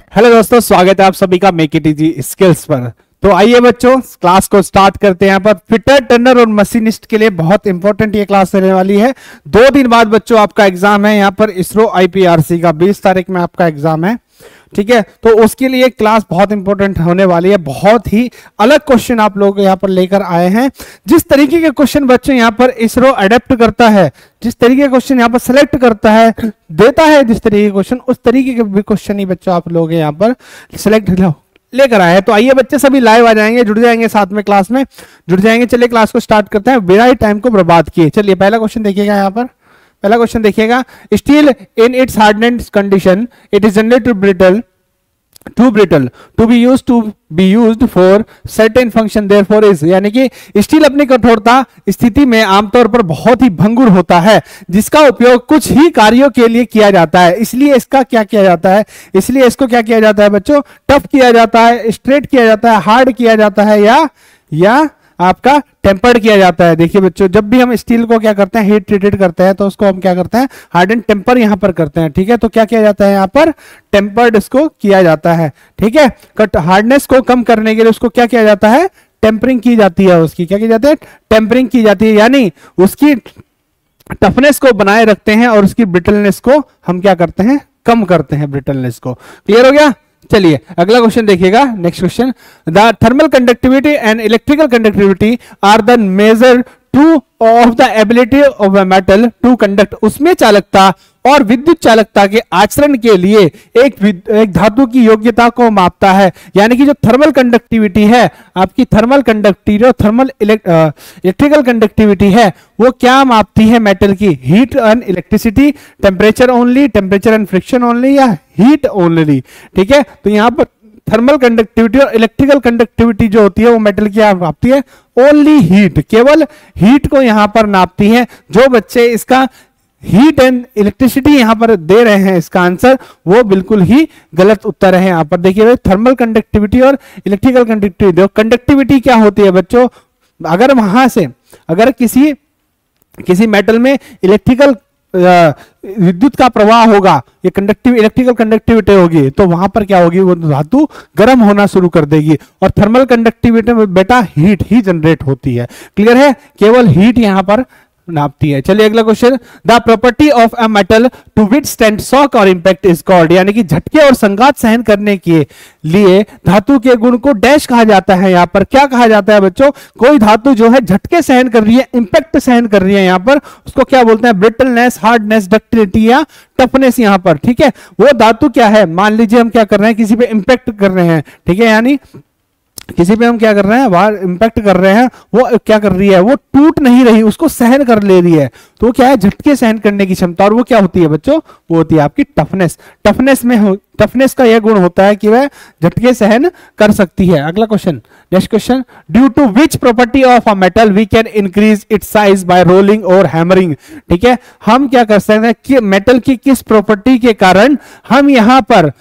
Hello दोस्तों, स्वागत है आप सभी का मेक इट इजी स्किल्स पर। तो आइए बच्चों, क्लास को स्टार्ट करते हैं। यहाँ पर फिटर, टर्नर और मशीनिस्ट के लिए बहुत इंपॉर्टेंट ये क्लास रहने वाली है। 2 दिन बाद बच्चों आपका एग्जाम है। यहाँ पर इसरो आईपीआरसी का 20 तारीख में आपका एग्जाम है, ठीक है। तो उसके लिए क्लास बहुत इंपॉर्टेंट होने वाली है। बहुत ही अलग क्वेश्चन आप लोग यहाँ पर लेकर आए हैं। जिस तरीके के क्वेश्चन बच्चों यहाँ पर इसरो अडेप्ट करता है, जिस तरीके के क्वेश्चन यहाँ पर सेलेक्ट करता है, देता है जिस तरीके के क्वेश्चन, उस तरीके के भी क्वेश्चन ही बच्चों आप लोग यहाँ पर सिलेक्ट लेकर आए हैं। तो आइए बच्चे सभी लाइव आ जाएंगे, जुड़ जाएंगे, साथ में क्लास में जुड़ जाएंगे। चलिए क्लास को स्टार्ट करते हैं बिना ही टाइम को बर्बाद किए। चलिए पहला क्वेश्चन देखिएगा। यहाँ पर पहला क्वेश्चन देखिएगा, steel in its hardness condition it is generally brittle to be used for certain function therefore is, यानी कि स्टील अपनी कठोरता स्थिति में आमतौर पर बहुत ही भंगुर होता है, जिसका उपयोग कुछ ही कार्यों के लिए किया जाता है। इसलिए इसका क्या किया जाता है, इसलिए इसको क्या किया जाता है बच्चों, टफ किया जाता है, स्ट्रेट किया जाता है, हार्ड किया जाता है, या आपका टेम्पर्ड किया जाता है। देखिए बच्चों, जब भी हम स्टील को क्या करते हैं, हीट ट्रीटेड करते हैं, तो उसको हम क्या करते हैं, हार्ड एंड टेम्पर यहां पर करते हैं, ठीक है। तो क्या किया जाता है, यहां पर टेम्पर्ड इसको किया जाता है, ठीक है। कट हार्डनेस को कम करने के लिए उसको क्या किया जाता है, टेम्परिंग की जाती है। उसकी क्या की जाती है, टेम्परिंग की जाती है, यानी उसकी टफनेस को बनाए रखते हैं और उसकी ब्रिटलनेस को हम क्या करते हैं, कम करते हैं, ब्रिटलनेस को। क्लियर हो गया। चलिए अगला क्वेश्चन देखिएगा। Next question, the thermal conductivity and electrical conductivity are the measure to of the ability of a metal to conduct. उसमें चालकता और विद्युत चालकता के आचरण के लिए एक धातु की योग्यता को मापता है। यानी कि जो थर्मल कंडक्टिविटी है आपकी, थर्मल कंडक्टिविटी और थर्मल इलेक्ट्रिकल कंडक्टिविटी है, वो क्या मापती है मेटल की, heat and electricity, temperature only, temperature and friction only, या हीट ओनली, ठीक है। तो यहां पर थर्मल कंडक्टिविटी और इलेक्ट्रिकल कंडक्टिविटी जो होती है वो मेटल की नापती है ओनली हीट, केवल हीट को यहां पर नापती है। जो बच्चे इसका हीट एंड इलेक्ट्रिसिटी यहां पर दे रहे हैं, इसका आंसर वो बिल्कुल ही गलत उत्तर है। यहां पर देखिए थर्मल कंडक्टिविटी और इलेक्ट्रिकल कंडक्टिविटी। कंडक्टिविटी क्या होती है बच्चों, अगर वहां से अगर किसी मेटल में इलेक्ट्रिकल विद्युत का प्रवाह होगा, ये इलेक्ट्रिकल कंडक्टिविटी होगी, तो वहां पर क्या होगी, वो धातु गर्म होना शुरू कर देगी। और थर्मल कंडक्टिविटी में बेटा हीट ही जनरेट होती है। क्लियर है, केवल हीट यहां पर नापती है। चलिए अगला question, the property of a metal to withstand shock और इंपैक्ट इज कॉल्ड, यानी कि झटके और संघात सहन करने के लिए धातु के गुण को डैश कहा जाता है। यहां पर क्या कहा जाता है बच्चों, कोई धातु जो है झटके सहन कर रही है, इंपैक्ट सहन कर रही है, यहां पर उसको क्या बोलते हैं, ब्रिटलनेस, हार्डनेस, डक्टिलिटी या टफनेस यहां पर, ठीक है। वो धातु क्या है, मान लीजिए हम क्या कर रहे हैं, किसी पे इंपैक्ट कर रहे हैं, ठीक है, यानी किसी पे हम क्या कर रहे हैं, बाहर इंपैक्ट कर रहे हैं, वो क्या कर रही है, वो टूट नहीं रही, उसको सहन कर ले रही है। तो क्या है, झटके सहन करने की क्षमता, और वो क्या होती है बच्चों, वो होती है आपकी टफनेस। टफनेस का यह गुण होता है कि वह झटके सहन कर सकती है। अगला question, next question, due to which property of a metal we can increase its size by rolling और हैमरिंग, ठीक है। हम क्या कर सकते हैं कि मेटल की किस प्रॉपर्टी के कारण हम यहां पर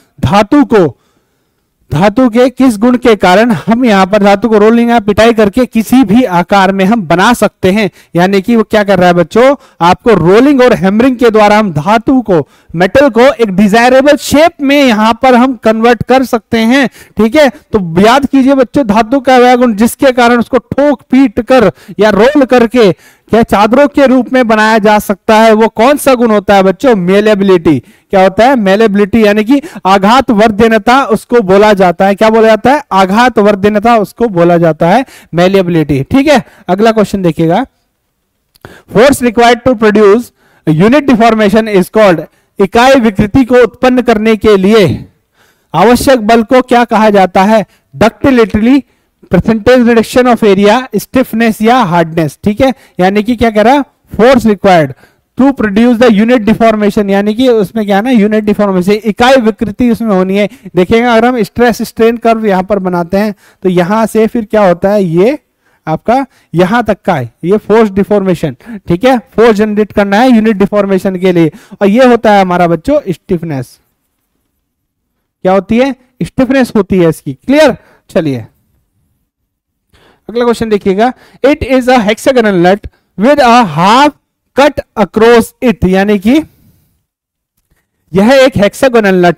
धातु के किस गुण के कारण हम यहां पर धातु को रोलिंग या पिटाई करके किसी भी आकार में हम बना सकते हैं। यानी कि वो क्या कर रहा है बच्चों, आपको रोलिंग और हैमरिंग के द्वारा हम धातु को, मेटल को एक डिजायरेबल शेप में यहां पर हम कन्वर्ट कर सकते हैं, ठीक है। तो याद कीजिए बच्चों, धातु का वह गुण जिसके कारण उसको ठोक पीट कर या रोल करके क्या चादरों के रूप में बनाया जा सकता है, वो कौन सा गुण होता है बच्चों, मेलेबिलिटी। क्या होता है, मेलेबिलिटी, यानी कि आघात वर्धनता उसको बोला जाता है। क्या बोला जाता है, आघात वर्धनता उसको बोला जाता है, मेलेबिलिटी, ठीक है। अगला क्वेश्चन देखिएगा, force required to produce unit deformation is called, इकाई विकृति को उत्पन्न करने के लिए आवश्यक बल को क्या कहा जाता है, ductility, percentage reduction of area, stiffness या हार्डनेस, ठीक है। यानी कि क्या कह रहा है, force required to produce the unit deformation, यानी कि उसमें क्या है ना, यूनिट डिफॉर्मेशन, इकाई विकृति उसमें होनी है। देखिएगा अगर हम स्ट्रेस स्ट्रेन कर्व यहां पर बनाते हैं तो यहां से फिर क्या होता है, ये आपका यहां तक का है, ये फोर्स डिफॉर्मेशन, ठीक है। फोर्स जनरेट करना है यूनिट डिफॉर्मेशन के लिए, और ये होता है हमारा बच्चों स्टिफनेस। क्या होती है, स्टिफनेस होती है इसकी। क्लियर। चलिए अगला क्वेश्चन देखिएगा, it is a hexagonal nut with a half cut across it, यानी कि यह एक हेक्सागोनल नट है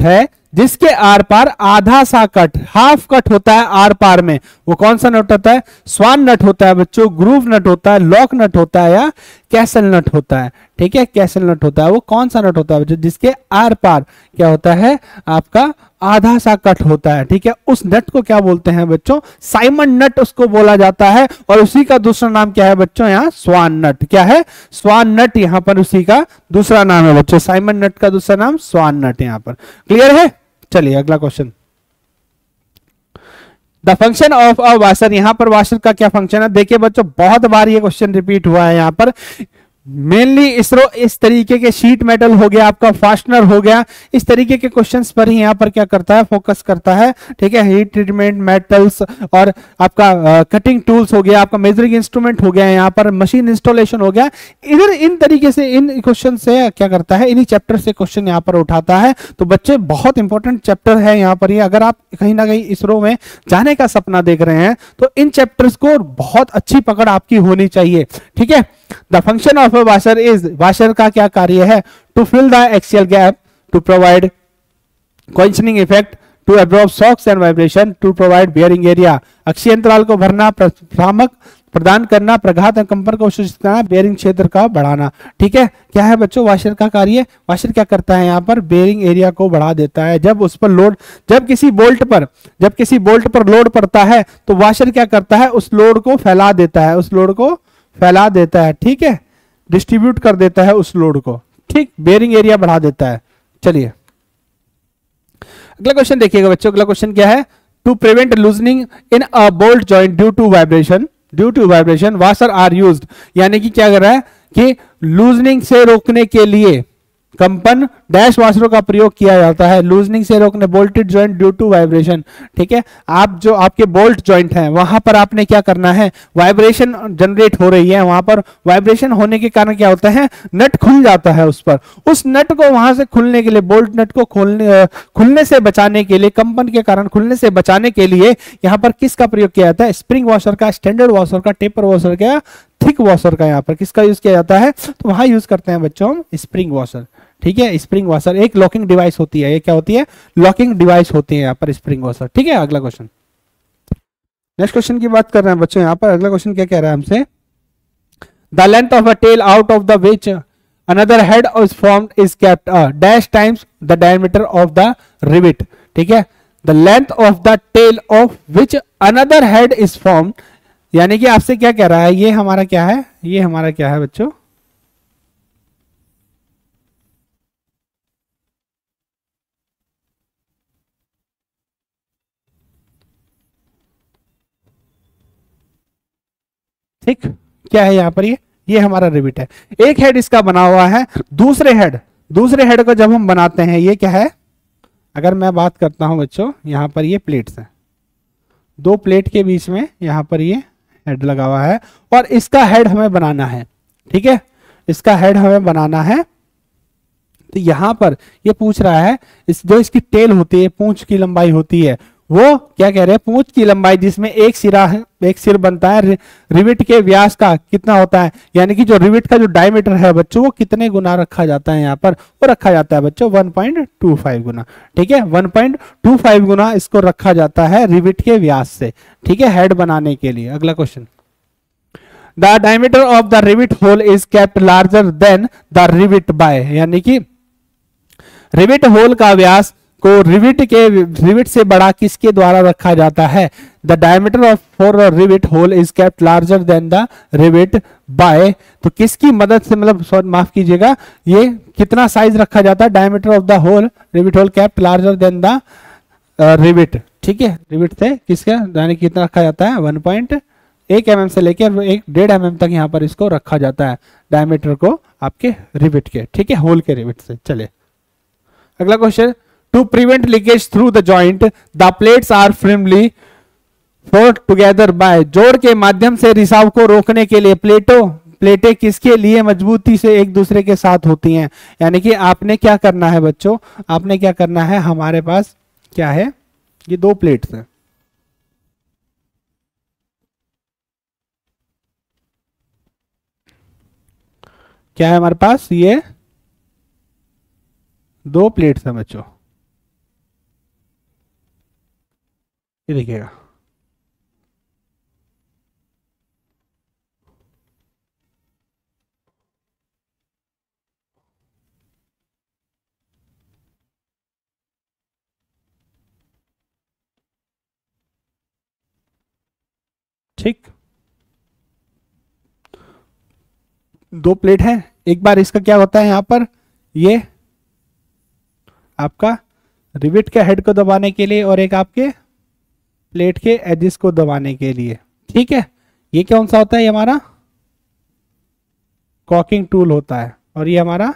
जिसके आर पार आधा सा कट, हाफ कट होता है आर पार में, वो कौन सा नट होता है? स्वान नट होता है बच्चों, ग्रूव नट होता है, लॉक नट होता है, या कैसल नट होता है। ठीक है, कैसल नट होता है। वो कौन सा नट होता है बच्चों? जिसके आर पार क्या होता है? आपका आधा सा कट होता है। ठीक है, उस नट को क्या बोलते हैं बच्चों? साइमन नट उसको बोला जाता है। और उसी का दूसरा नाम क्या है बच्चों? यहाँ स्वान नट। क्या है? स्वान नट, यहाँ पर उसी का दूसरा नाम है बच्चों। साइमन नट का दूसरा नाम स्वान नट। यहाँ पर क्लियर है? चलिए अगला question. The function of a washer, यहां पर वाशर का क्या फंक्शन है? देखिए बच्चों, बहुत बार ये क्वेश्चन रिपीट हुआ है यहाँ पर। मेनली इसरो इस तरीके के शीट मेटल हो गया, आपका फास्टनर हो गया, इस तरीके के क्वेश्चंस पर ही यहाँ पर क्या करता है? फोकस करता है। ठीक है, हीट ट्रीटमेंट, मेटल्स, और आपका कटिंग टूल्स हो गया, आपका मेजरिंग इंस्ट्रूमेंट हो गया, यहाँ पर मशीन इंस्टॉलेशन हो गया। इधर इन तरीके से इन क्वेश्चन से क्या करता है? इन्हीं चैप्टर से क्वेश्चन यहाँ पर उठाता है। तो बच्चे बहुत इंपॉर्टेंट चैप्टर है यहाँ पर ये। अगर आप कहीं ना कहीं इसरो में जाने का सपना देख रहे हैं तो इन चैप्टर्स को बहुत अच्छी पकड़ आपकी होनी चाहिए। ठीक है, the function of a washer is, washer का क्या कार्य है? To fill the axial gap, to provide quenching effect, to absorb shocks and vibration, to provide bearing area. अक्षीय अंतराल को भरना, भ्रामक प्रदान करना, प्रघात और कंपन को सूचित करना, बेयरिंग क्षेत्र का बढ़ाना। ठीक है, क्या है बच्चों वाशर का कार्य? वाशर क्या करता है? यहाँ पर बेयरिंग एरिया को बढ़ा देता है। जब उस पर लोड, जब किसी बोल्ट पर लोड पड़ता है तो वाशर क्या करता है? उस लोड को फैला देता है, उस लोड को फैला देता है। ठीक है, डिस्ट्रीब्यूट कर देता है उस लोड को। ठीक, बेयरिंग एरिया बढ़ा देता है। चलिए अगला क्वेश्चन देखिएगा बच्चों। अगला क्वेश्चन क्या है? To prevent loosening in a bolt joint due to vibration washer are used. यानी कि क्या कर रहा है कि लूजनिंग से रोकने के लिए कंपन डैश वाशरों का प्रयोग किया जाता है। लूजनिंग से रोकने, bolted joint due to vibration. ठीक है, आप जो आपके बोल्ट जॉइंट हैं वहां पर आपने क्या करना है? वाइब्रेशन जनरेट हो रही है, वहां पर वाइब्रेशन होने के कारण क्या होता है? नट खुल जाता है उस पर। उस नट को वहां से खुलने के लिए, बोल्ट नट को खुलने से बचाने के लिए, कंपन के कारण खुलने से बचाने के लिए यहाँ पर किसका प्रयोग किया जाता है? स्प्रिंग वॉशर का, स्टैंडर्ड वॉशर का, टेपर वॉशर का, थिक वॉशर का। यहाँ पर किसका यूज किया जाता है? तो वहां यूज करते हैं बच्चों हम स्प्रिंग वॉशर। ठीक है, स्प्रिंग वॉशर एक लॉकिंग डिवाइस होती है। ये क्या होती है? लॉकिंग डिवाइस होती है यहाँ पर स्प्रिंग वॉशर। ठीक है, अगला क्वेश्चन, नेक्स्ट क्वेश्चन की बात कर रहे हैं बच्चों। यहाँ पर अगला क्वेश्चन क्या कह रहा है हमसे? The length of a tail out of the which another head is formed is kept dash times the diameter of the rivet. ठीक है, the length of the tail of which another head is formed, यानी कि आपसे क्या कह रहा है? ये हमारा क्या है? ये हमारा क्या है बच्चों? ठीक, क्या है यहाँ पर? ये हमारा रिविट है। एक हेड इसका बना हुआ है, दूसरे हेड को जब हम बनाते हैं, ये क्या है? अगर मैं बात करता हूं बच्चों, यहाँ पर ये प्लेट्स हैं, दो प्लेट के बीच में यहाँ पर ये हेड लगा हुआ है और इसका हेड हमें बनाना है। ठीक है, इसका हेड हमें बनाना है। तो यहां पर ये पूछ रहा है जो इसकी टेल होती है, पूंछ की लंबाई होती है, वो क्या कह रहे हैं? पूंछ की लंबाई जिसमें एक सिरा है, एक सिर बनता है, रिविट के व्यास का कितना होता है? यानी कि जो रिविट का जो डायमीटर है बच्चों, वो कितने गुना रखा जाता है यहाँ पर? वो रखा जाता है बच्चों 1.25 गुना। ठीक है, 1.25 गुना इसको रखा जाता है रिविट के व्यास से। ठीक है, हेड बनाने के लिए। अगला question, the diameter of the rivet hole is kept larger than the rivet by, यानी कि रिविट होल का व्यास को रिविट से बड़ा किसके द्वारा रखा जाता है? The diameter of for rivet hole is kept larger than the rivet by, तो किसकी मदद से, मतलब माफ कीजिएगा, ये कितना साइज रखा जाता है? Diameter of the hole rivet hole kept larger than the rivet. ठीक है, रिविट से किसका यानी कितना रखा जाता है? 1.1 mm से लेकर 1.5 mm तक यहाँ पर इसको रखा जाता है, डायमीटर को आपके रिविट के। ठीक है, होल के रिविट से। चले अगला question, to prevent leakage through the joint the plates are firmly fold together by, जोड़ के माध्यम से रिसाव को रोकने के लिए प्लेटें किसके लिए मजबूती से एक दूसरे के साथ होती हैं? यानी कि आपने क्या करना है बच्चों? आपने क्या करना है? हमारे पास क्या है? ये दो प्लेट्स हैं, क्या है हमारे पास? ये दो प्लेट्स हैं बच्चों। ये देखिएगा, ठीक। दो प्लेट है, एक बार इसका क्या होता है यहां पर, ये आपका रिविट के हेड को दबाने के लिए और एक आपके प्लेट के एजिस को दबाने के लिए, ठीक है। ये कौन सा होता है, ये हमारा कॉकिंग टूल होता है और ये हमारा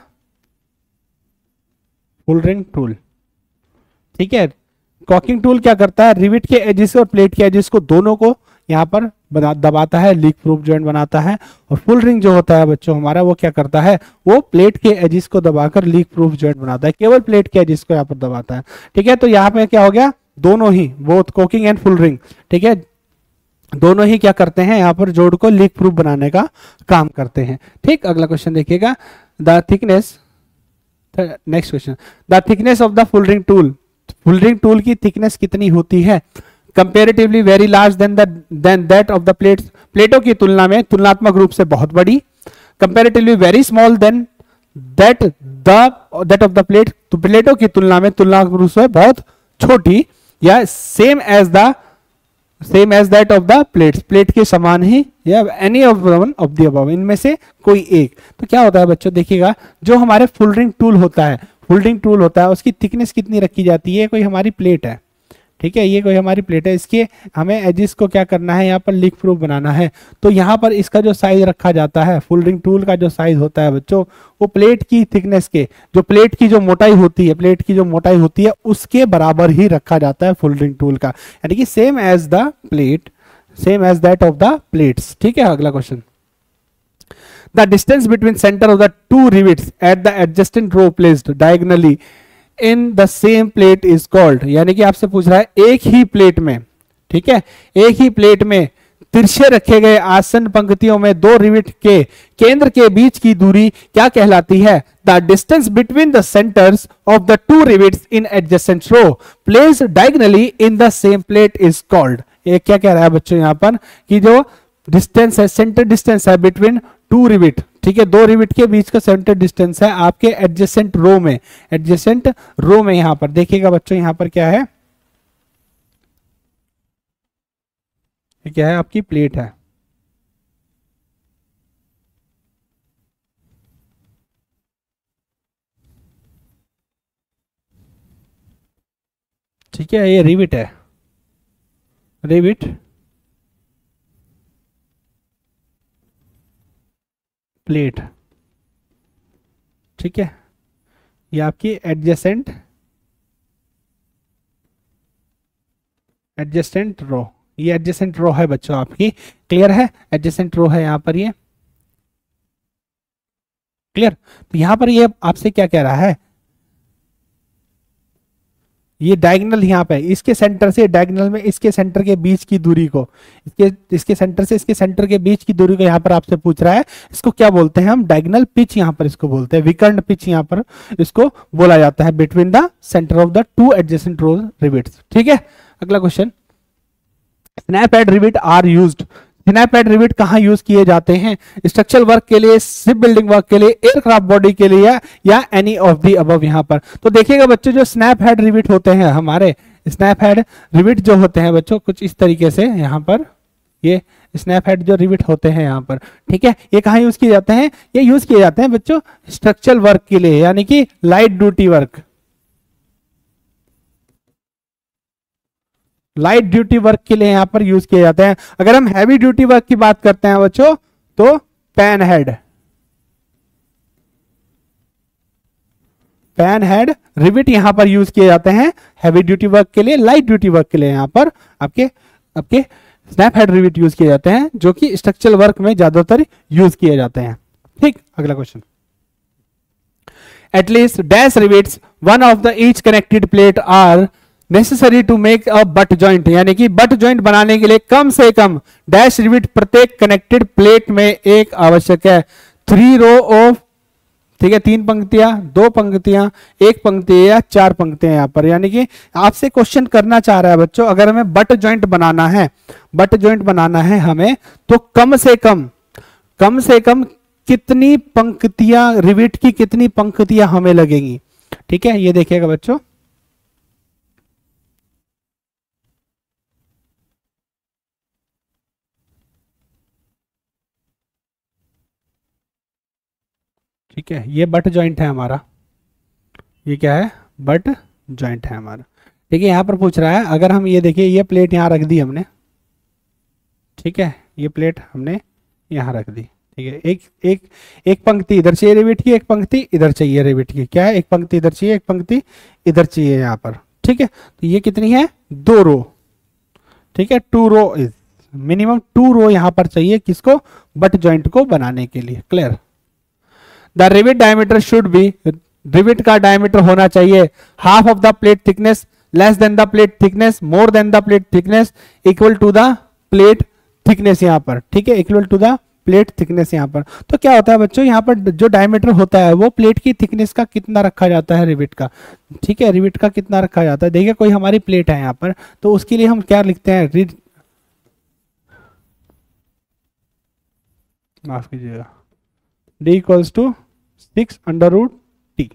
फुल रिंग टूल, ठीक है। कॉकिंग टूल क्या करता है, रिविट के एजिस और प्लेट के एजिस को दोनों को यहाँ पर दबाता है, लीक प्रूफ जॉइंट बनाता है। और फुल रिंग जो होता है बच्चों हमारा, वो क्या करता है, वो प्लेट के एजिस को दबाकर लीक प्रूफ जॉइंट बनाता है, केवल प्लेट के एजिस को यहाँ पर दबाता है, ठीक है। तो यहाँ पे क्या हो गया, दोनों ही, both caulking and fullering, ठीक है, दोनों ही क्या करते हैं, यहाँ पर जोड़ को लीक प्रूफ बनाने का काम करते हैं, ठीक। अगला क्वेश्चन देखिएगा, the thickness, next question, the thickness of the fullering tool, fullering tool की थिकनेस कितनी होती है, comparatively very large than that of the plates, प्लेटों की तुलना में तुलनात्मक रूप से बहुत बड़ी, comparatively very small than that of the plate, तो प्लेटों की तुलना में तुलनात्मक रूप से बहुत छोटी, या same as that of the plates, plate के समान ही, या any of one of the above, इनमें से कोई एक। तो क्या होता है बच्चों, देखिएगा, जो हमारे फुल रिंग टूल होता है, फुल रिंग टूल होता है, उसकी थिकनेस कितनी रखी जाती है, कोई हमारी प्लेट है, ठीक है, ये कोई हमारी प्लेट है, इसके हमें एजिस को क्या करना है, यहाँ पर लीक प्रूफ बनाना है। तो यहाँ पर इसका जो साइज रखा जाता है, फुल रिंग टूल का जो साइज होता है बच्चों, वो प्लेट की थिकनेस के, जो प्लेट की जो मोटाई होती है, प्लेट की जो मोटाई होती है उसके बराबर ही रखा जाता है फुल रिंग टूल का, यानी कि same as the plate, same as that of the plates, ठीक है। अगला question, the distance between centre of the two rivets at the adjacent row placed diagonally in the same plate is called, यानी कि आपसे पूछ रहा है एक ही प्लेट में, ठीक है, एक ही प्लेट में तिरछे रखे गए आसन पंक्तियों में दो रिविट के केंद्र के बीच की दूरी क्या कहलाती है, the distance between the centres of the two rivets in adjacent row placed diagonally in the same plate is called. ये क्या कह रहा है बच्चों यहां पर, कि जो डिस्टेंस है, सेंटर डिस्टेंस है बिटवीन टू रिविट, ठीक है, दो रिविट के बीच का सेंटर डिस्टेंस है आपके एडजेसेंट रो में, एडजेसेंट रो में। यहां पर देखिएगा बच्चों, यहां पर क्या है, ये क्या है, आपकी प्लेट है, ठीक है, ये रिविट है, रिविट प्लेट, ठीक है, ये आपकी एडजेसेंट रो, ये एडजेसेंट रो है बच्चों आपकी, क्लियर है, एडजेसेंट रो है यहां पर, ये क्लियर। तो यहां पर ये आपसे क्या कह रहा है, ये डायगोनल यहाँ पे, इसके सेंटर से डायगोनल में इसके सेंटर के बीच की दूरी को, इसके सेंटर से इसके सेंटर के बीच की दूरी को यहाँ पर आपसे पूछ रहा है, इसको क्या बोलते हैं हम, डायगोनल पिच यहाँ पर इसको बोलते हैं, विकर्ण पिच यहाँ पर इसको बोला जाता है, between the centre of the two adjacent row rivets, ठीक है। अगला question, snap and rivet are used, snap and rivet कहां यूज किए जाते हैं, स्ट्रक्चरल वर्क के लिए, शिप बिल्डिंग वर्क के लिए, एयरक्राफ्ट बॉडी के लिए, या एनी ऑफ दी अबव। यहां पर तो देखिएगा बच्चों, जो स्नैप हेड रिविट होते हैं हमारे, स्नैप हेड रिविट जो होते हैं बच्चों कुछ इस तरीके से, यहां पर ये स्नैप हेड जो रिविट होते हैं यहां पर, ठीक है, ये कहां यूज किए जाते हैं, ये यूज किए जाते हैं बच्चों स्ट्रक्चरल वर्क के लिए, यानी कि light duty work, light duty work के लिए यहां पर यूज किए जाते हैं। अगर हम हैवी ड्यूटी वर्क की बात करते हैं बच्चों, तो पैन हेड रिविट यहां पर यूज किए जाते हैं हैवी ड्यूटी वर्क के लिए, लाइट ड्यूटी वर्क के लिए यहां पर आपके स्नैप हेड रिविट यूज किए जाते हैं, जो कि स्ट्रक्चरल वर्क में ज्यादातर यूज किए जाते हैं, ठीक। अगला question, at least dash rivets one of the each connected plate are necessary to make a butt joint, यानी कि बट जॉइंट बनाने के लिए कम से कम डैश रिविट प्रत्येक कनेक्टेड प्लेट में एक आवश्यक है। थ्री ठीक है, 3 पंक्तियां, 2 पंक्तियां, 1 पंक्ति या 4 पंक्तियां यहाँ पर। यानी कि आपसे क्वेश्चन करना चाह रहा है बच्चों, अगर हमें बट जॉइंट बनाना है, बट जॉइंट बनाना है हमें, तो कम से कम कितनी पंक्तियां, रिविट की कितनी पंक्तियां हमें लगेंगी। ठीक है, ये देखिएगा बच्चों, ठीक है, ये बट जॉइंट है हमारा, ये क्या है, बट जॉइंट है हमारा। ठीक है, यहां पर पूछ रहा है, अगर हम ये देखिए, ये प्लेट यहां रख दी हमने, ठीक है, ये प्लेट हमने यहां रख दी, ठीक है, एक पंक्ति इधर चाहिए रिविट की, एक पंक्ति इधर चाहिए रिविट की, क्या है, एक पंक्ति इधर चाहिए, एक पंक्ति इधर चाहिए यहाँ पर। ठीक है, तो ये कितनी है, 2 रो। ठीक है, 2 रो इज मिनिमम, 2 रो यहाँ पर चाहिए, किसको, बट जॉइंट को बनाने के लिए। Clear. The rivet diameter should be, rivet का डायमीटर होना चाहिए half of the plate thickness, less than the plate thickness, more than the plate thickness, equal to the plate thickness यहाँ पर। ठीक है, equal to the plate thickness यहाँ पर। तो क्या होता है बच्चों, यहाँ पर जो डायमीटर होता है वो प्लेट की थिकनेस का कितना रखा जाता है रिविट का। ठीक है, रिविट का कितना रखा जाता है, देखिए कोई हमारी प्लेट है यहाँ पर, तो उसके लिए हम क्या लिखते हैं, माफ कीजिएगा, d equals to 6√t,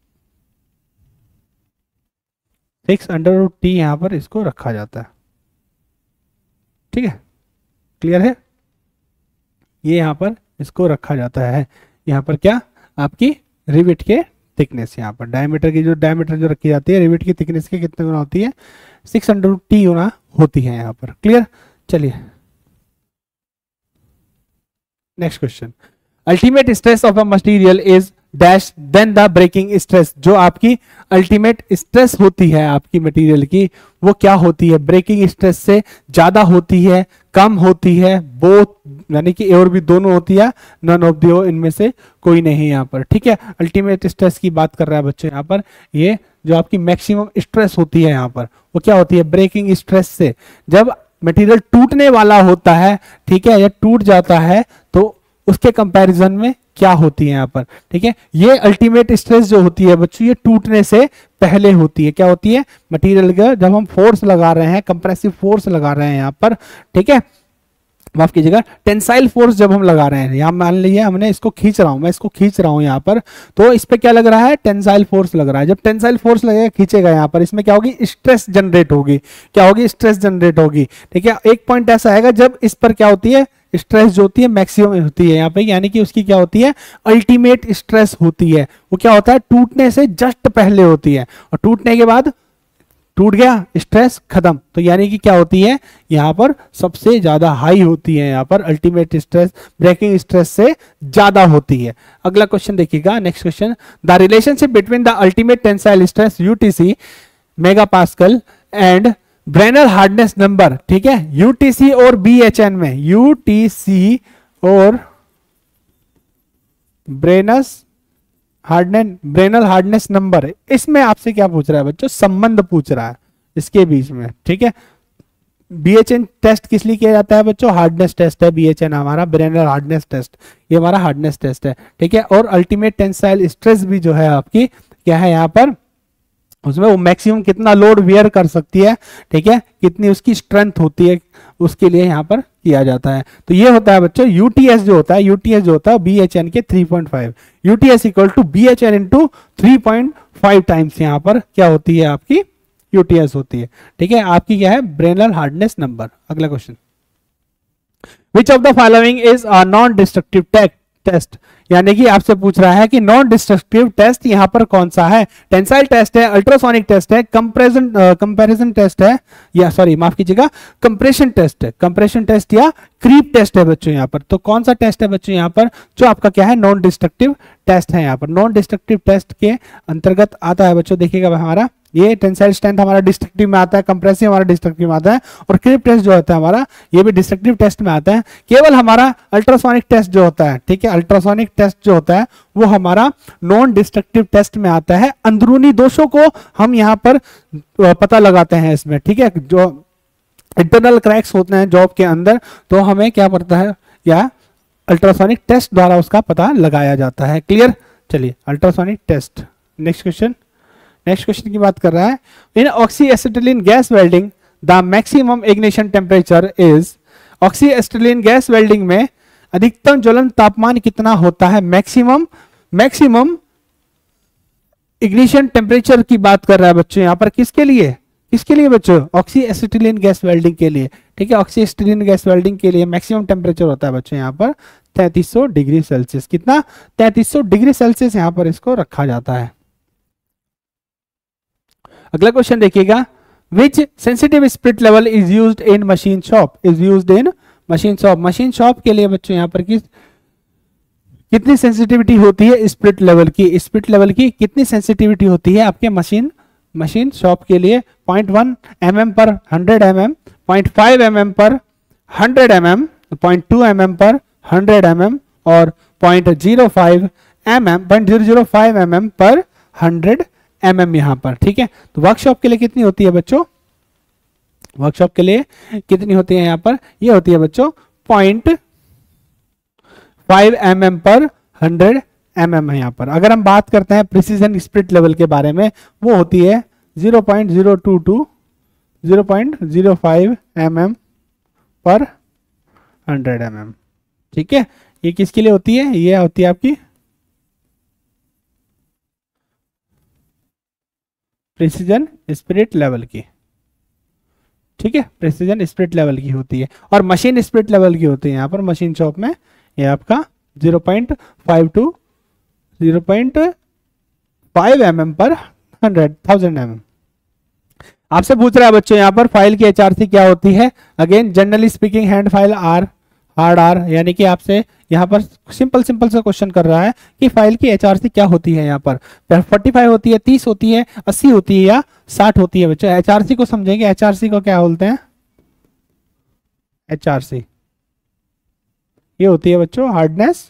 6√t यहां पर इसको रखा जाता है। ठीक है, क्लियर है, ये यहां पर इसको रखा जाता है। यहां पर क्या, आपकी रिविट के थिकनेस, यहां पर डायमीटर की, जो डायमीटर जो रखी जाती है रिविट की थिकनेस के कितने गुना होती है, 600t गुना होती है यहां पर। क्लियर। चलिए next question, ultimate stress of a material is dash than the breaking stress. जो आपकी अल्टीमेट स्ट्रेस होती है आपकी मटेरियल की, वो क्या होती है, ब्रेकिंग स्ट्रेस से ज्यादा होती है, कम होती है, बोथ, यानी कि और भी दोनों होती है, नन ऑफ द, इनमें से कोई नहीं यहाँ पर। ठीक है, अल्टीमेट स्ट्रेस की बात कर रहा है बच्चों यहाँ पर। ये जो आपकी मैक्सिमम स्ट्रेस होती है यहाँ पर, वो क्या होती है, ब्रेकिंग स्ट्रेस से। जब मटेरियल टूटने वाला होता है, ठीक है, या टूट जाता है, तो उसके कंपैरिजन में क्या होती है यहाँ पर। ठीक है, ये अल्टीमेट स्ट्रेस जो होती है बच्चों, ये टूटने से पहले होती है। क्या होती है, मटेरियल का जब हम फोर्स लगा रहे हैं, कंप्रेसिव फोर्स लगा रहे हैं यहाँ पर, ठीक है, माफ कीजिएगा, टेंसाइल फोर्स जब हम लगा रहे हैं, यहाँ मान लीजिए हमने इसको खींच रहा हूं, मैं इसको खींच रहा हूं यहाँ पर, तो इस पे क्या लग रहा है, टेंसाइल फोर्स लग रहा है। जब टेंसाइल फोर्स लगेगा, खींचेगा यहाँ पर, इसमें क्या होगी, स्ट्रेस जनरेट होगी। क्या होगी, स्ट्रेस जनरेट होगी। ठीक है, एक पॉइंट ऐसा आएगा जब इस पर क्या होती है, स्ट्रेस जो होती है मैक्सिमम होती है यहाँ पे, यानी कि उसकी क्या होती है, अल्टीमेट स्ट्रेस होती है। वो क्या होता है, टूटने से जस्ट पहले होती है, और टूटने के बाद टूट गया, स्ट्रेस खत्म। तो यानी कि क्या होती है, यहाँ पर सबसे ज्यादा हाई होती है, यहाँ पर अल्टीमेट स्ट्रेस ब्रेकिंग स्ट्रेस से ज्यादा होती है। अगला क्वेश्चन देखिएगा, next question, the relationship between the ultimate tensile stress UTC mega pascal and Brinell hardness number. ठीक है, यूटीसी और बीएचएन में, यूटीसी और ब्रेनल हार्डनेस नंबर, इसमें आपसे क्या पूछ रहा है बच्चों, संबंध पूछ रहा है इसके बीच में। ठीक है, बीएचएन टेस्ट किस लिए किया जाता है बच्चों, हार्डनेस टेस्ट है बीएचएन हमारा, ब्रेनल हार्डनेस टेस्ट, ये हमारा हार्डनेस टेस्ट है। ठीक है, और अल्टीमेट टेंसाइल स्ट्रेस भी जो है आपकी क्या है यहाँ पर, उसमें वो मैक्सिमम कितना लोड वियर कर सकती है, ठीक है, कितनी उसकी स्ट्रेंथ होती है, उसके लिए यहाँ पर किया जाता है। तो ये होता है बच्चों यूटीएस जो होता है, यूटीएस जो होता है बीएचएन के 3.5, UTS equal to BHN into 3.5 times यहाँ पर क्या होती है, आपकी यूटीएस होती है। ठीक है, आपकी क्या है, ब्रेनल हार्डनेस नंबर। अगला question, which of the following is a non destructive test, यानी कि आपसे पूछ रहा है कि नॉन डिस्ट्रक्टिव टेस्ट यहां पर कौन सा है, टेंसाइल टेस्ट है, अल्ट्रासोनिक टेस्ट है, कंपैरिजन टेस्ट है, या सॉरी माफ कीजिएगा, कंप्रेशन टेस्ट है, कंप्रेशन टेस्ट या क्रीप टेस्ट है बच्चों यहाँ पर। तो कौन सा टेस्ट है बच्चों यहाँ पर, जो आपका क्या है, नॉन डिस्ट्रक्टिव टेस्ट है। यहाँ पर नॉन डिस्ट्रक्टिव टेस्ट के अंतर्गत आता है बच्चों, देखिएगा हमारा ये टेंसाइल स्ट्रेंथ हमारा डिस्ट्रक्टिव में आता है, कंप्रेसिव हमारा डिस्ट्रक्टिव में आता है, और क्रीप टेस्ट जो होता है हमारा, ये भी डिस्ट्रक्टिव टेस्ट में आता है। केवल हमारा अल्ट्रासोनिक टेस्ट जो होता है, ठीक है, अल्ट्रासोनिक टेस्ट जो होता है वो हमारा नॉन डिस्ट्रक्टिव टेस्ट में आता है। अंदरूनी दोषों को हम यहाँ पर पता लगाते हैं इसमें। ठीक है, जो इंटरनल क्रैक्स होते हैं जॉब के अंदर, तो हमें क्या पड़ता है, या अल्ट्रासोनिक टेस्ट द्वारा उसका पता लगाया जाता है। क्लियर। चलिए अल्ट्रासोनिक टेस्ट। नेक्स्ट क्वेश्चन की बात कर रहा है। In oxy acetylene gas welding the maximum ignition temperature is, oxy acetylene gas welding में अधिकतम ज्वलन तापमान कितना होता है? मैक्सिमम इग्निशन टेम्परेचर की बात कर रहा है बच्चों यहाँ पर, किसके लिए बच्चों? ऑक्सी एसिटिलीन गैस वेल्डिंग के लिए, ठीक है। ऑक्सी एसिटिलीन गैस वेल्डिंग के लिए मैक्सिमम टेम्परेचर होता है बच्चों यहाँ पर 3300 डिग्री सेल्सियस। कितना? 3300 डिग्री सेल्सियस यहाँ पर इसको रखा जाता है। अगला क्वेश्चन देखिएगा, which sensitive spirit level is used in machine shop? Machine shop के लिए बच्चों यहाँ पर कितनी सेंसिटिविटी होती है स्पिरिट लेवल की कितनी सेंसिटिविटी होती है आपके मशीन शॉप के लिए? 0.1 mm पर 100 mm, 0.5 mm पर 100 mm, 0.2 mm पर 100 mm और 0.05 mm पर 100 mm यहाँ पर, ठीक है। तो वर्कशॉप के लिए कितनी होती है बच्चों? वर्कशॉप के लिए कितनी होती है यहाँ पर? ये होती है बच्चों 0.5 mm पर 100 mm है यहाँ पर। अगर हम बात करते हैं प्रिसीजन स्पिरिट लेवल के बारे में, वो होती है 0.022 0.05 mm पर 100 mm, ठीक है। ये किसके लिए होती है? ये होती है आपकी प्रिसीजन स्पिरिट लेवल की, ठीक है। प्रिसीजन स्पिरिट लेवल की होती है और मशीन स्पिरिट लेवल की होती है यहाँ पर मशीन शॉप में। ये आपका 0.5 to 0.5 mm पर 1000 mm। आपसे पूछ रहा है बच्चों यहाँ पर फाइल की एचआरसी क्या होती है? Again generally speaking hand file are hard are, यानी कि आपसे यहाँ पर सिंपल सा क्वेश्चन कर रहा है कि फाइल की एचआरसी क्या होती है यहाँ पर। 45 होती है, 30 होती है, 80 होती है या 60 होती है बच्चों? एचआरसी को समझेंगे। एचआरसी को क्या बोलते हैं? एचआरसी ये होती है बच्चों हार्डनेस,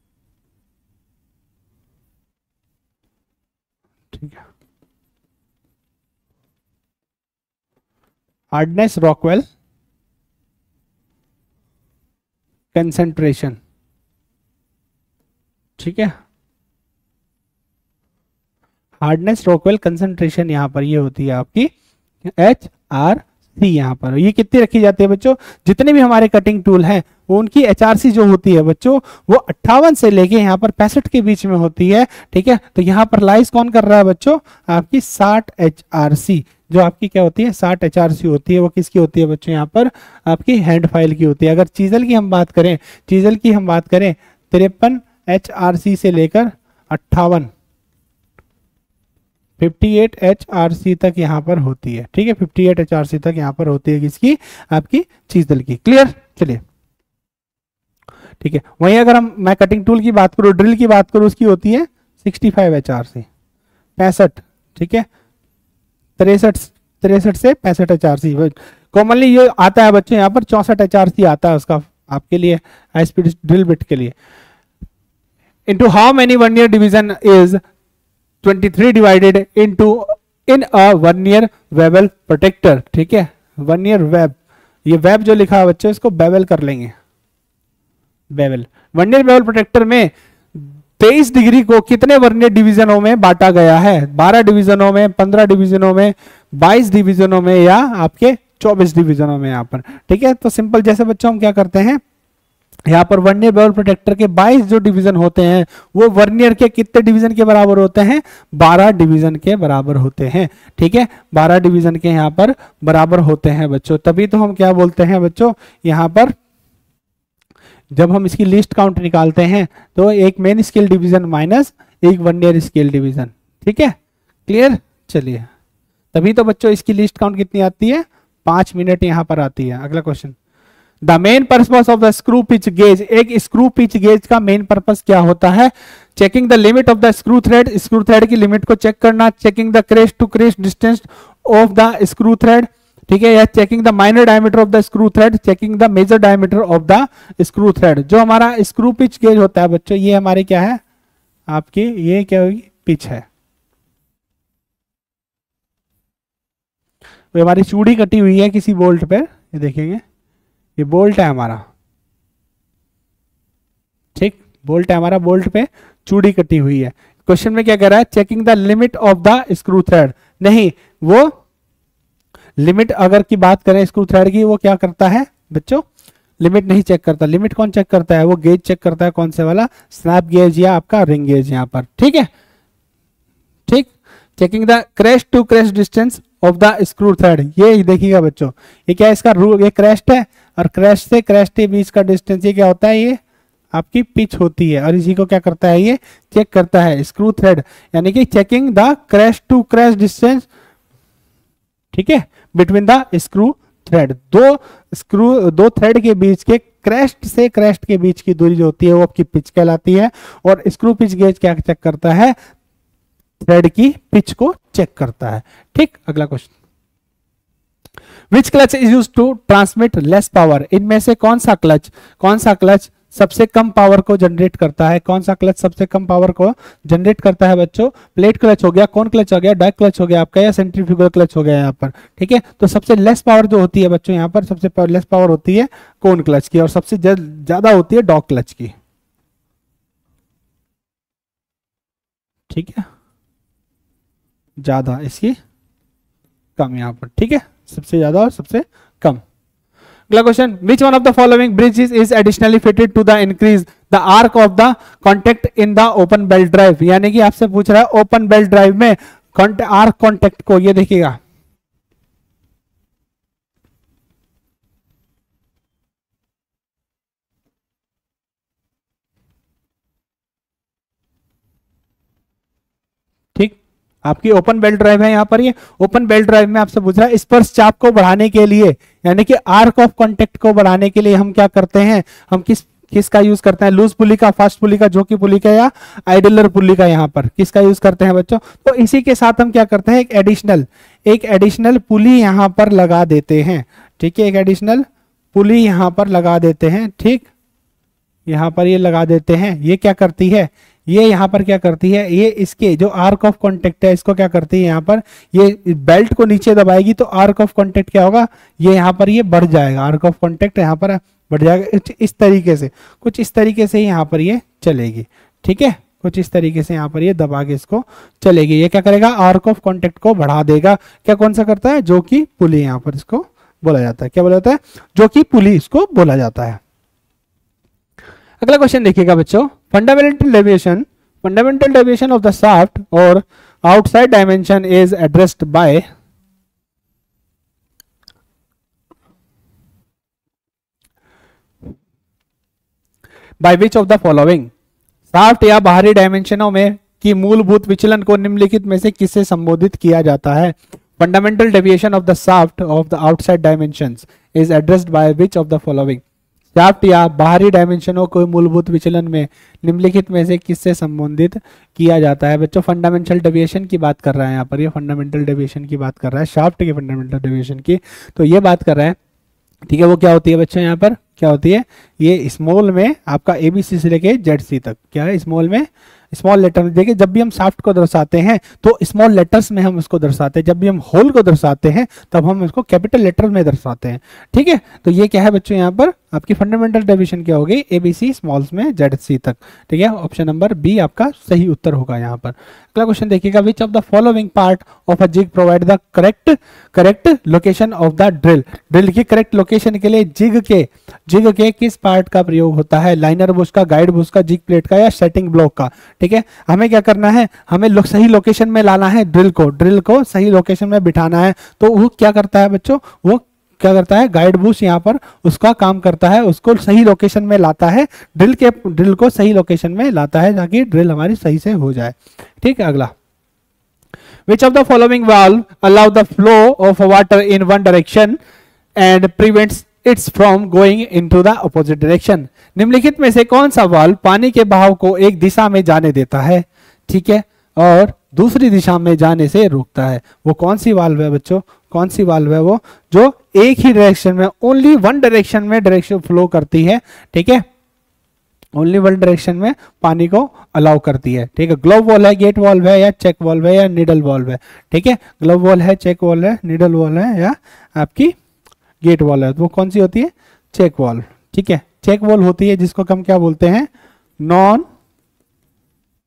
ठीक है, हार्डनेस रॉकवेल कंसंट्रेशन, ठीक है। हार्डनेस रॉकवेल कंसंट्रेशन यहाँ पर ये होती है आपकी HRC। यहाँ पर ये कितनी रखी जाती है बच्चों? जितने भी हमारे कटिंग टूल हैं वो उनकी HRC जो होती है बच्चों वो 58 से लेके यहाँ पर 65 के बीच में होती है, ठीक है। तो यहाँ पर लाइज कौन कर रहा है बच्चों? आपकी 60 HRC, जो आपकी क्या होती है 60 HRC होती है। वो किसकी होती है बच्चों? यहाँ पर आपकी हैंड फाइल की होती है। अगर चीजल की हम बात करें 53 HRC से लेकर 58 58 HRC तक यहाँ पर होती है, ठीक है। 58 HRC तक यहाँ पर होती है किसकी? आपकी चीजल की। क्लियर? चलिए ठीक है। वहीं अगर मैं कटिंग टूल की बात करूं, ड्रिल की बात करूं, उसकी होती है 65 HRC 65, ठीक है। 63 से 65 HRC कॉमनली ये आता है बच्चों यहाँ पर 64 HRC आता है उसका आपके लिए हाई स्पीड ड्रिल बिट के लिए। Into how many vernier division is 23 divided into in a vernier bevel protractor, ठीक है। वर्नियर वेब, ये वेब जो लिखा है बच्चों इसको बेवल कर लेंगे, बेवल। वर्नियर बेवल प्रोटेक्टर में 23 डिग्री को कितने वर्नियर डिवीजनों में बांटा गया है? 12 डिवीजनों में, 15 डिवीजनों में, 22 डिवीजनों में या आपके 24 डिवीजनों में यहाँ पर, ठीक है। तो सिंपल जैसे बच्चों हम क्या करते हैं यहाँ पर वर्नियर बेवल प्रोटेक्टर के 22 जो डिवीजन होते हैं वो वर्नियर के कितने डिवीजन के बराबर होते हैं? 12 डिवीजन के बराबर होते हैं, ठीक है। 12 डिवीजन के यहाँ पर बराबर होते हैं बच्चों। तभी तो हम क्या बोलते हैं बच्चों यहाँ पर जब हम इसकी लिस्ट काउंट निकालते हैं तो एक मेन स्केल डिवीजन माइनस एक वर्नियर स्केल डिवीजन, ठीक है। क्लियर? चलिए तभी तो बच्चों इसकी लिस्ट काउंट कितनी आती है? 5 मिनट यहाँ पर आती है। अगला question, the main purpose of the screw pitch gauge. एक स्क्रू पिच गेज का मेन पर्पस क्या होता है? Checking the limit of the screw thread की लिमिट को चेक करना, checking the crest to crest distance of the screw thread, ठीक है, या checking the minor diameter of the screw thread, checking the major diameter of the screw thread. जो हमारा screw pitch gauge होता है बच्चों ये हमारे क्या है आपकी, ये क्या होगी? पिच है। वो हमारी चूड़ी कटी हुई है किसी बोल्ट पे, ये देखेंगे ये बोल्ट है हमारा, ठीक, बोल्ट है हमारा, बोल्ट पे चूड़ी कटी हुई है। क्वेश्चन में क्या कह रहा है, checking the limit of the screw thread. नहीं, वो लिमिट अगर की बात करें स्क्रू थ्रेड की, वो क्या करता है बच्चों, लिमिट नहीं चेक करता। लिमिट कौन चेक करता है, वो गेज चेक करता है। कौन से वाला, स्नैप गेज या आपका रिंग गेज यहाँ पर, ठीक है। ठीक, checking the crest to crest distance of the screw thread, ये देखिएगा बच्चों, ये क्या है इसका रूल, ये क्रैश्ड है और क्रैश से क्रैश के बीच का डिस्टेंस ये क्या होता है, ये आपकी पिच होती है। और इसी को क्या करता है, ये चेक करता है स्क्रू थ्रेड, यानी कि checking the crest to crest distance, ठीक है, बिटवीन द स्क्रू थ्रेड। दो थ्रेड के बीच के क्रैस्ट से क्रैस्ट के बीच की दूरी जो होती है वो आपकी पिच कहलाती है। और स्क्रू पिच गेज क्या चेक करता है, थ्रेड की पिच को चेक करता है। ठीक, अगला question, which clutch is used to transmit less power, इनमें से कौन सा क्लच सबसे कम पावर को जनरेट करता है, कौन सा क्लच सबसे कम पावर को जनरेट करता है बच्चों, प्लेट क्लच हो गया, कौन क्लच हो गया, डायरेक्ट क्लच हो गया आपका, या सेंट्रीफ्यूगल क्लच हो गया यहाँ पर, ठीक है। तो सबसे लेस पावर जो होती है बच्चों यहाँ पर, सबसे लेस पावर होती है कौन क्लच की, और सबसे ज्यादा होती है डॉग क्लच की, ठीक है, ज्यादा इसकी कम यहाँ पर, ठीक है, सबसे ज्यादा और सबसे कम। अगला question, which one of the following bridges is additionally fitted to the increase the arc of the contact in the open belt drive, यानी कि आपसे पूछ रहा है ओपन बेल्ट ड्राइव में आर्क कॉन्टेक्ट को, ये देखिएगा ठीक, आपकी ओपन बेल्ट ड्राइव है यहाँ पर, ये ओपन बेल्ट ड्राइव में आपसे पूछ रहा है स्पर्श चाप को बढ़ाने के लिए, यानी कि आर्क ऑफ कांटेक्ट को बढ़ाने के लिए हम क्या करते हैं, हम किसका यूज करते हैं, लूज पुली का, फास्ट पुली का, जोकी पुली का, या आइडलर पुली का, यहाँ पर किसका यूज करते हैं बच्चों। तो इसी के साथ हम क्या करते हैं, एक एडिशनल पुली यहाँ पर लगा देते हैं, ठीक है, एक एडिशनल पुली यहाँ पर लगा देते हैं, ठीक, यहाँ पर ये लगा देते हैं। ये क्या करती है, ये यहाँ पर क्या करती है, ये इसके जो आर्क ऑफ कांटेक्ट है इसको क्या करती है, यहाँ पर ये बेल्ट को नीचे दबाएगी तो आर्क ऑफ कांटेक्ट क्या होगा, ये यहाँ पर ये बढ़ जाएगा, आर्क ऑफ कांटेक्ट यहाँ पर बढ़ जाएगा, इस तरीके से, कुछ इस तरीके से यहाँ पर ये चलेगी, ठीक है, कुछ इस तरीके से यहाँ पर ये दबा के इसको चलेगी। ये क्या करेगा, आर्क ऑफ कांटेक्ट को बढ़ा देगा। क्या कौन सा करता है, जो कि पुली, यहाँ पर इसको बोला जाता है, क्या बोला जाता है, जो कि पुली इसको बोला जाता है। अगला क्वेश्चन देखिएगा बच्चों, fundamental deviation of the shaft और outside dimension is addressed by which of the following, shaft या बाहरी डायमेंशनों में की मूलभूत विचलन को निम्नलिखित में से किससे संबोधित किया जाता है। Fundamental deviation of the shaft of the outside dimensions is addressed by which of the following, shaft या बाहरी डायमेंशनों को मूलभूत विचलन में निम्नलिखित में से किससे संबोधित किया जाता है। बच्चों फंडामेंटल डेविएशन की बात कर रहा है यहाँ पर, ये फंडामेंटल डेविएशन की बात कर रहा है, शाफ्ट की फंडामेंटल डेविएशन की, तो ये बात कर रहा है, ठीक है। वो क्या होती है बच्चों, यहाँ पर क्या होती है, ये स्मॉल में आपका एबीसी से लेके जेड तक, क्या है, स्मॉल में, स्मॉल लेटर में। देखिए जब भी हम शाफ्ट को दर्शाते हैं तो स्मॉल लेटर्स में हम उसको दर्शाते हैं, जब भी हम होल को दर्शाते हैं तब हम इसको कैपिटल लेटर में दर्शाते हैं, ठीक है। तो ये क्या है बच्चों, यहाँ पर आपकी फंडामेंटल डेविएशन क्या होगी, एबीसी स्मॉल्स में जेड तक, ठीक है। ऑप्शन नंबर बी आपका सही उत्तर होगा यहाँ पर। अगला क्वेश्चन देखिएगा, which of the following part of a jig provide the correct location of the drill की करेक्ट लोकेशन के लिए जिग के किस पार्ट का प्रयोग होता है, लाइनर बुश का, गाइड बुश का, जिग प्लेट का, या सेटिंग ब्लॉक का, ठीक है। हमें क्या करना है, हमें सही लोकेशन में लाना है, ड्रिल को सही लोकेशन में बिठाना है। तो वो क्या करता है बच्चों, वो क्या करता है, गाइड बुश यहाँ पर उसका काम करता है, उसको सही लोकेशन में लाता है, ड्रिल को सही लोकेशन में लाता है ताकि ड्रिल हमारी सही से हो जाए, ठीक है। अगला, which of the following valve allow the flow of water in one direction and prevents its from going into the opposite direction, निम्नलिखित में से कौन सा वाल्व पानी के बहाव को एक दिशा में जाने देता है, ठीक है, और दूसरी दिशा में जाने से रोकता है। वो कौन सी वाल्व है बच्चों, कौन सी वाल्व है वो, जो एक ही डायरेक्शन में, ओनली वन डायरेक्शन में डायरेक्शन फ्लो करती है, ठीक है, ओनली वन डायरेक्शन में पानी को अलाउ करती है, ठीक है। ग्लोव वॉल है, गेट वॉल्व है, या चेक वॉल्व है, या निडल वॉल्व है, ठीक है। ग्लोव वॉल है, चेक वॉल्व है, निडल वॉल्व है, या आपकी गेट वॉल है, वो कौन सी होती है, चेक वॉल्व, ठीक है। चेक वॉल्व होती है जिसको हम क्या बोलते हैं, नॉन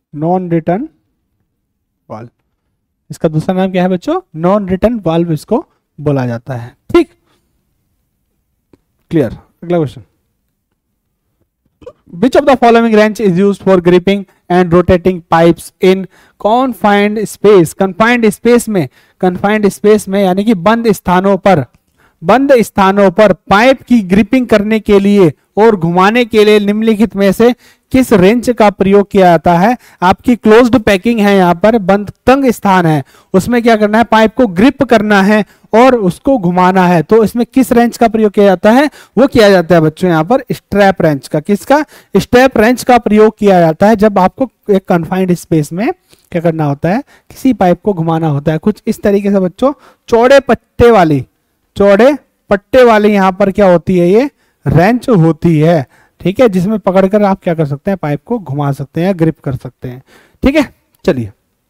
नॉन रिटर्न वाल्व। इसका दूसरा नाम क्या है बच्चों? नॉन रिटर्न वाल्व इसको बोला जाता है। ठीक, क्लियर। अगला question, which of the following wrench is used for gripping and rotating pipes in confined space? confined space में यानी कि बंद स्थानों पर पाइप की ग्रिपिंग करने के लिए और घुमाने के लिए निम्नलिखित में से किस रेंच का प्रयोग किया जाता है? आपकी क्लोज्ड पैकिंग है, यहाँ पर बंद तंग स्थान है, उसमें क्या करना है? पाइप को ग्रिप करना है और उसको घुमाना है। तो इसमें किस रेंच का प्रयोग किया जाता है? वो किया जाता है बच्चों यहाँ पर स्ट्रैप रेंच का। किसका? स्ट्रैप रेंच का प्रयोग किया जाता है जब आपको एक कन्फाइंड स्पेस में क्या करना होता है? किसी पाइप को घुमाना होता है। कुछ इस तरीके से बच्चों चौड़े पट्टे वाली यहाँ पर क्या होती है? ये रेंच होती है। ठीक है, जिसमें पकड़कर आप क्या कर सकते हैं? पाइप को घुमा सकते हैं, ग्रिप कर सकते हैं। ठीक है, चलिए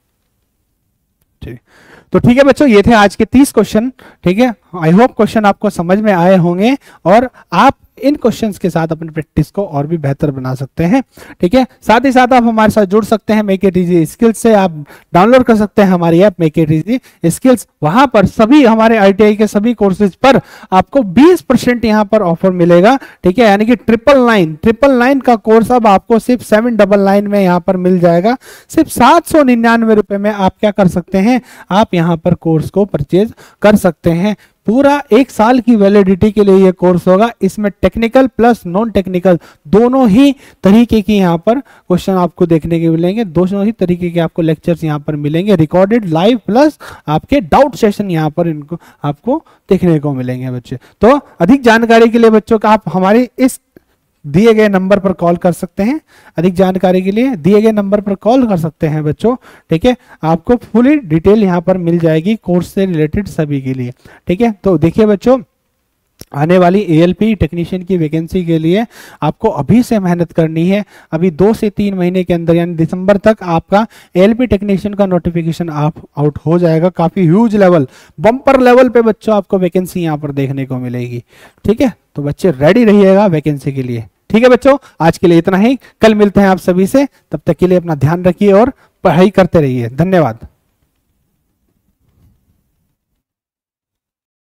तो ठीक है बच्चों, ये थे आज के 30 क्वेश्चन। ठीक है, आई होप क्वेश्चन आपको समझ में आए होंगे और आप इन क्वेश्चंस के साथ अपनी प्रैक्टिस को और भी बेहतर बना सकते हैं। ठीक है, साथ ही साथ आप हमारे साथ जुड़ सकते हैं मेक इट इजी स्किल्स से। आप डाउनलोड कर सकते हैं हमारी app make it easy skills. वहां पर सभी हमारे ITI के सभी कोर्सेज पर आपको 20% यहाँ पर ऑफर मिलेगा। ठीक है, यानी कि 999 का कोर्स अब आपको सिर्फ 799 में यहाँ पर मिल जाएगा। सिर्फ 799 रुपए में आप क्या कर सकते हैं? आप यहाँ पर कोर्स को परचेज कर सकते हैं। पूरा 1 साल की वैलिडिटी के लिए ये कोर्स होगा। इसमें टेक्निकल प्लस नॉन टेक्निकल दोनों ही तरीके की यहाँ पर क्वेश्चन आपको देखने के मिलेंगे। दोनों ही तरीके के आपको लेक्चर्स यहाँ पर मिलेंगे, रिकॉर्डेड लाइव प्लस आपके डाउट सेशन यहाँ पर इनको आपको देखने को मिलेंगे बच्चे। तो अधिक जानकारी के लिए बच्चों का आप हमारी इस दिए गए नंबर पर कॉल कर सकते हैं। अधिक जानकारी के लिए दिए गए नंबर पर कॉल कर सकते हैं बच्चों। ठीक है, आपको फुली डिटेल यहाँ पर मिल जाएगी कोर्स से रिलेटेड सभी के लिए। ठीक है, तो देखिए बच्चों, आने वाली ALP टेक्नीशियन की वैकेंसी के लिए आपको अभी से मेहनत करनी है। अभी 2 से 3 महीने के अंदर यानी दिसंबर तक आपका ALP टेक्नीशियन का नोटिफिकेशन आउट हो जाएगा। काफी ह्यूज लेवल, बम्पर लेवल पे बच्चों आपको वैकेंसी यहाँ पर देखने को मिलेगी। ठीक है, तो बच्चे रेडी रहिएगा वैकेंसी के लिए। ठीक है बच्चों, आज के लिए इतना ही। कल मिलते हैं आप सभी से, तब तक के लिए अपना ध्यान रखिए और पढ़ाई करते रहिए। धन्यवाद।